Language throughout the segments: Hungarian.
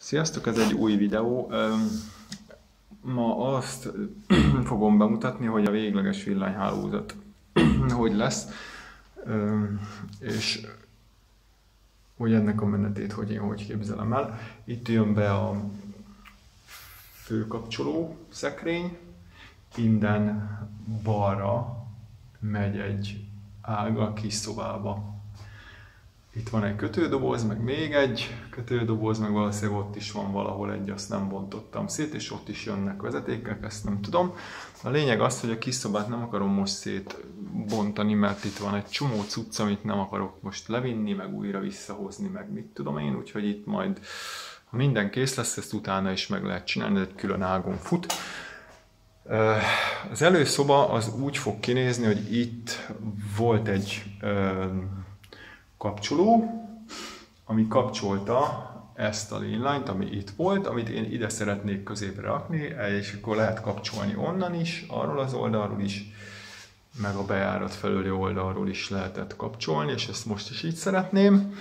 Sziasztok, ez egy új videó. Ma azt fogom bemutatni, hogy a végleges villanyhálózat hogy lesz, és hogy ennek a menetét hogy képzelem el. Itt jön be a főkapcsoló szekrény, innen balra megy egy ág a kis szobába. Itt van egy kötődoboz, meg még egy kötődoboz, meg valószínűleg ott is van valahol egy, azt nem bontottam szét, és ott is jönnek vezetékek, ezt nem tudom. A lényeg az, hogy a kis szobát nem akarom most szétbontani, mert itt van egy csomó cucc, amit nem akarok most levinni, meg újra visszahozni, meg mit tudom én, úgyhogy itt majd, ha minden kész lesz, ezt utána is meg lehet csinálni, ez egy külön ágon fut. Az előszoba az úgy fog kinézni, hogy itt volt egy kapcsoló, ami kapcsolta ezt a lénylányt, ami itt volt, amit én ide szeretnék középre rakni, és akkor lehet kapcsolni onnan is, arról az oldalról is, meg a bejárat felüli oldalról is lehetett kapcsolni, és ezt most is így szeretném.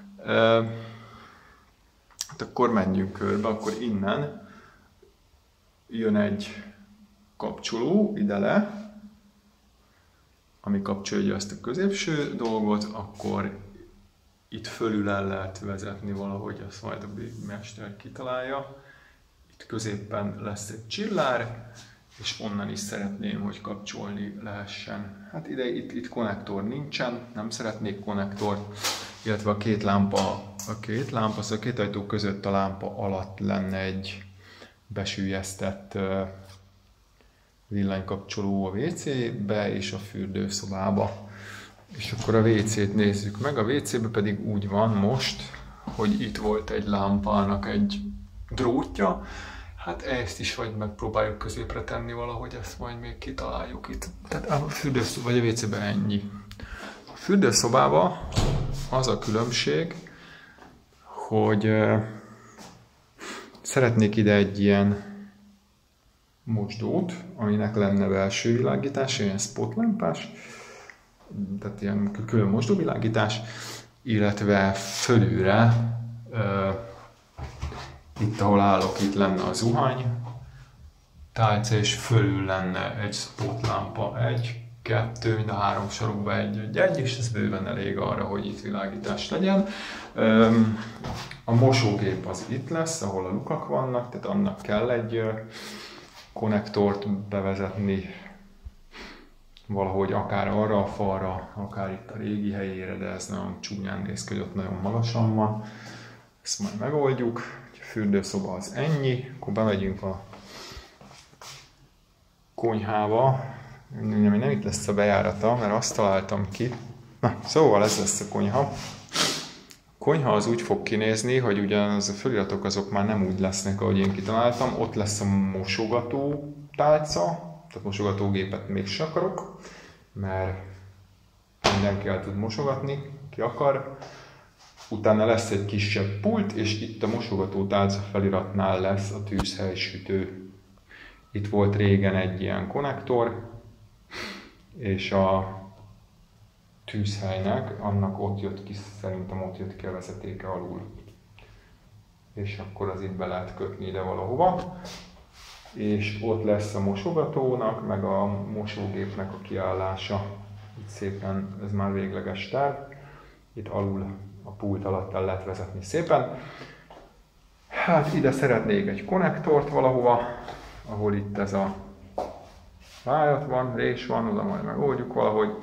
Hát akkor menjünk körbe, akkor innen jön egy kapcsoló ide le, ami kapcsolja ezt a középső dolgot, akkor itt fölül el lehet vezetni valahogy, azt majd a mester kitalálja. Itt középen lesz egy csillár, és onnan is szeretném, hogy kapcsolni lehessen. Hát itt konnektor nincsen, nem szeretnék konnektort, illetve a két ajtó között a lámpa alatt lenne egy besüllyesztett villanykapcsoló a WC-be és a fürdőszobába. És akkor a WC-t nézzük meg. A WC-be pedig úgy van most, hogy itt volt egy lámpának egy drótja. Hát ezt is vagy megpróbáljuk középre tenni valahogy, ezt majd még kitaláljuk itt. Tehát a fürdőszoba vagy a WC-be ennyi. A fürdőszobába az a különbség, hogy szeretnék ide egy ilyen mosdót, aminek lenne belső világítás, ilyen spotlámpás, tehát ilyen külön mosdóvilágítás, illetve fölülre, itt ahol állok, itt lenne a zuhany tálca, és fölül lenne egy spotlámpa, kettő, mind a három sarokba egy, és ez bőven elég arra, hogy itt világítás legyen. A mosógép az itt lesz, ahol a lukak vannak, tehát annak kell egy konnektort bevezetni valahogy akár arra a falra, akár itt a régi helyére, de ez nagyon csúnyán néz ki, hogy ott nagyon magasan van. Ezt majd megoldjuk. A fürdőszoba az ennyi, akkor bemegyünk a konyhába. Nem itt lesz a bejárata, mert azt találtam ki. Na, szóval ez lesz a konyha. A konyha az úgy fog kinézni, hogy ugyanaz a feliratok azok már nem úgy lesznek, ahogy én kitaláltam. Ott lesz a mosogató tálca, tehát mosogatógépet mégsem akarok, mert mindenki el tud mosogatni, ki akar. Utána lesz egy kisebb pult, és itt a mosogató tálca feliratnál lesz a tűzhelysütő. Itt volt régen egy ilyen konnektor, és a tűzhelynek, annak ott jött ki, szerintem ott jött ki a vezetéke alul. És akkor az itt be lehet kötni ide valahova. És ott lesz a mosogatónak, meg a mosógépnek a kiállása. Itt szépen, ez már végleges terv. Itt alul a pult alatt el lehet vezetni szépen. Hát ide szeretnék egy konnektort valahova, ahol itt ez a vájat van, rés van, oda majd megoldjuk valahogy.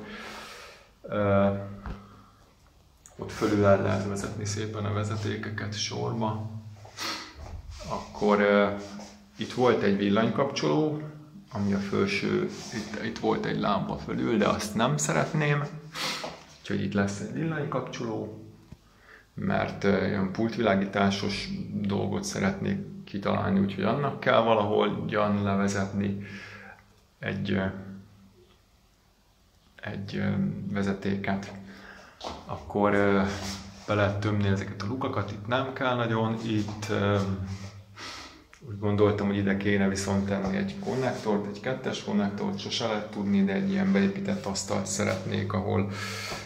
Ott fölül el lehet vezetni szépen a vezetékeket sorba. Akkor itt volt egy villanykapcsoló, ami a felső, itt volt egy lámpa fölül, de azt nem szeretném. Úgyhogy itt lesz egy villanykapcsoló, mert ilyen pultvilágításos dolgot szeretnék kitalálni, úgyhogy annak kell valahogyan levezetni egy vezetéket. Akkor be lehet tömni ezeket a lukakat, itt nem kell nagyon, itt úgy gondoltam, hogy ide kéne viszont tenni egy konnektort, egy kettes konnektort, sose lehet tudni, de egy ilyen beépített asztalt szeretnék, ahol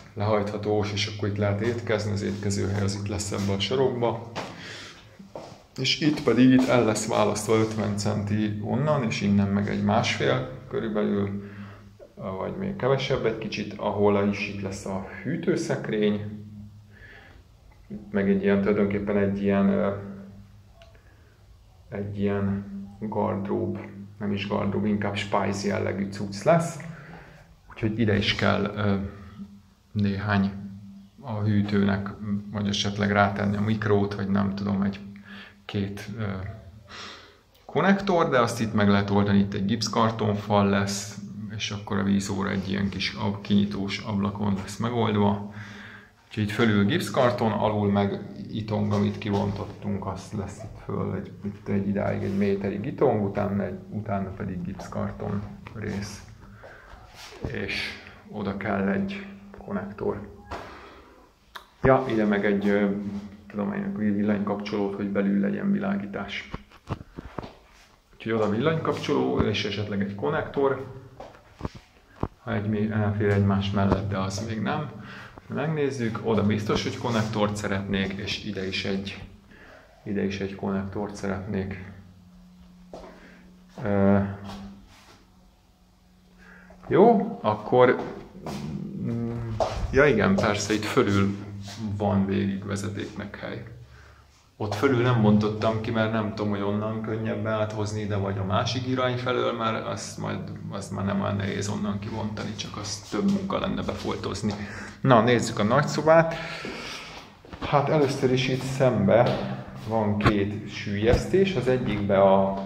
lehajthatós, és akkor itt lehet étkezni, az étkezőhely az itt lesz ebbe a sarokba. És itt pedig itt el lesz választva 50 centi onnan, és innen meg egy másfél körülbelül, vagy még kevesebb egy kicsit, ahol is itt lesz a hűtőszekrény, meg egy ilyen, tulajdonképpen egy ilyen gardrób, nem is gardrób, inkább spice jellegű cucc lesz. Úgyhogy ide is kell néhány a hűtőnek, vagy esetleg rátenni a mikrót, vagy nem tudom, egy-két konnektor, de azt itt meg lehet oldani, itt egy gipszkartonfal lesz, és akkor a vízóra egy ilyen kis kinyitós ablakon lesz megoldva. Úgyhogy itt fölül gipszkarton, alul meg itong, amit kivontottunk, azt lesz itt föl egy idáig egy méterig itong, utána pedig gipszkarton rész. És oda kell egy konnektor. Ja, ide meg egy villanykapcsolót, hogy belül legyen világítás. Úgyhogy oda villanykapcsoló és esetleg egy konnektor. Ha elfér egymás mellett, de az még nem. Megnézzük, oda biztos, hogy konnektort szeretnék, és ide is egy konnektort szeretnék. Jó, akkor... Ja igen, persze, itt fölül van végig vezetéknek hely. Ott fölül nem bontottam ki, mert nem tudom, hogy onnan könnyebb áthozni, de vagy a másik irány felől, mert azt már nem olyan nehéz onnan kivontani, csak azt több munka lenne befoltozni. Na, nézzük a nagyszobát. Hát először is itt szembe van két süllyesztés, az egyikbe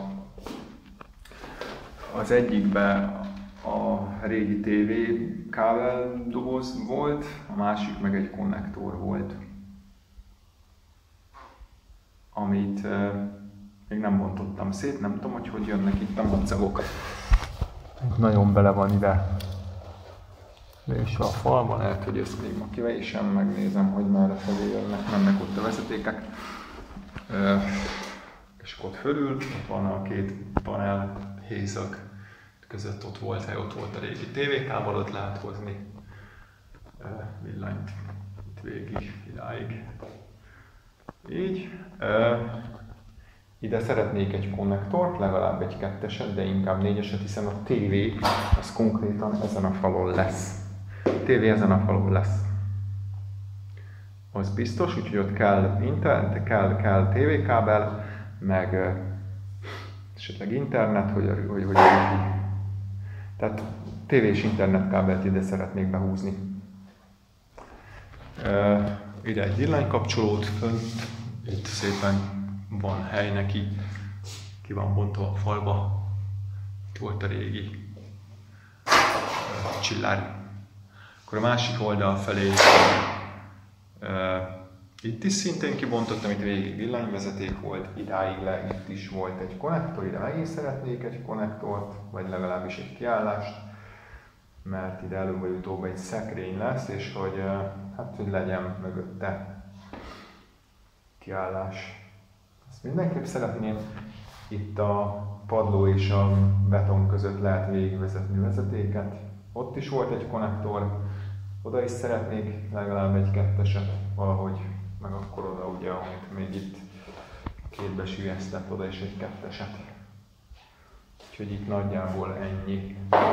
a régi TV kábeldoboz volt, a másik meg egy konnektor volt, amit még nem bontottam szét, nem tudom, hogy jönnek itt a macagok. Nagyon bele van ide. És a falban lehet, hogy ezt még ma kivejésem, megnézem, hogy merre felé mennek ott a vezetékek. És ott fölül ott van a két panel hézag között, ott volt a régi tévékábel, ott lehet hozni villanyt itt végig, idáig. Így. Ide szeretnék egy konnektort, legalább egy ketteset, de inkább négyeset, hiszen a tévé az konkrétan ezen a falon lesz. A tévé ezen a falon lesz. Az biztos, úgyhogy ott kell internet, kell tévékábel, meg esetleg internet, hogy tehát tévés internetkábelt ide szeretnék behúzni. Ide egy villanykapcsolót fönt, itt szépen van hely neki, ki van bontva a falba. Itt volt a régi csillár. Akkor a másik oldal felé itt is szintén kibontottam, itt végig villanyvezeték volt, idáig itt is volt egy konnektor, ide megint szeretnék egy konnektort, vagy legalábbis egy kiállást, mert ide előbb vagy utóbb egy szekrény lesz, és hogy legyen mögötte kiállás. Ezt mindenképp szeretném. Itt a padló és a beton között lehet végigvezetni vezetéket. Ott is volt egy konnektor, oda is szeretnék legalább egy ketteset valahogy, meg akkor oda ugye, amit még itt kétbe süllyesztett, oda is egy ketteset. Úgyhogy itt nagyjából ennyi.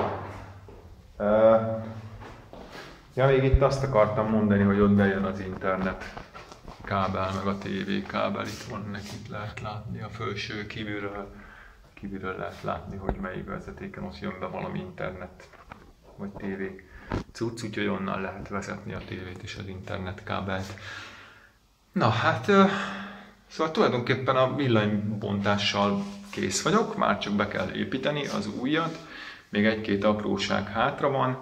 Ja, még itt azt akartam mondani, hogy ott bejön az internet kábel, meg a TV kábel, itt van, itt lehet látni a felső kívülről lehet látni, hogy melyik vezetéken ott jön be valami internet vagy TV cucc, úgyhogy onnan lehet vezetni a tévét és az internet kábelt. Na hát, szóval tulajdonképpen a villanybontással kész vagyok, már csak be kell építeni az újat, még egy-két apróság hátra van.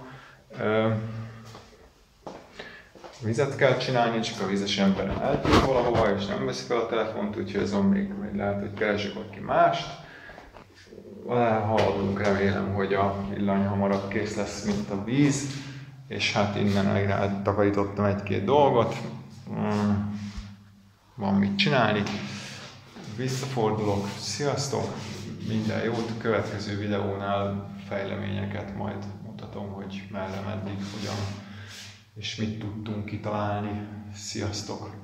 Vizet kell csinálni, csak a vizes ember eltűnt valahova, és nem veszi fel a telefont, úgyhogy azon még lehet, hogy keresek valaki mást. Haladunk, remélem, hogy a villany hamarabb kész lesz, mint a víz, és hát innen eltakarítottam egy-két dolgot. Van mit csinálni. Visszafordulok, sziasztok, minden jót, a következő videónál fejleményeket majd mutatom, hogy merre, meddig, hogyan és mit tudtunk kitalálni. Sziasztok!